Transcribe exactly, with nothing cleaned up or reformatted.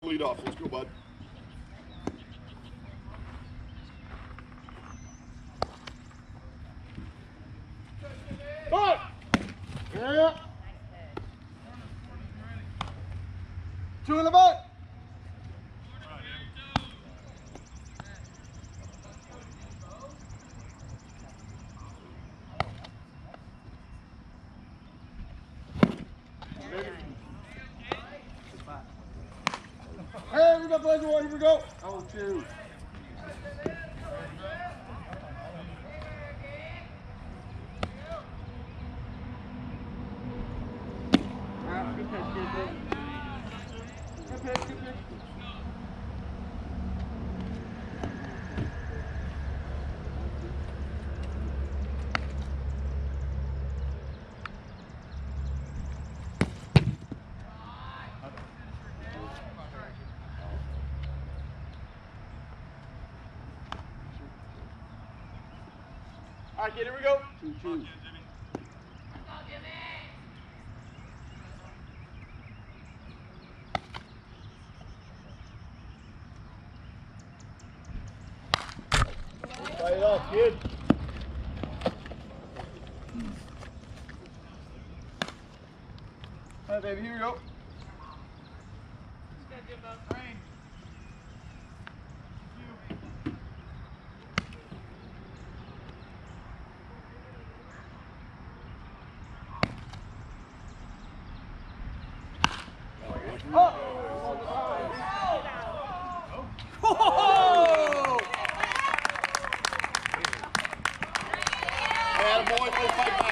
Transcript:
Lead off. Let's go, bud. Go! Yeah. Two in the butt. Hey, we got pleasure. Here we go. Oh, two. Good pitch, good pitch. Good pitch, good pitch. All right, kid, here we go. Two, two. Play it off, kid. All right, baby, here we go. Oh! Oh! Attaboy, go fight.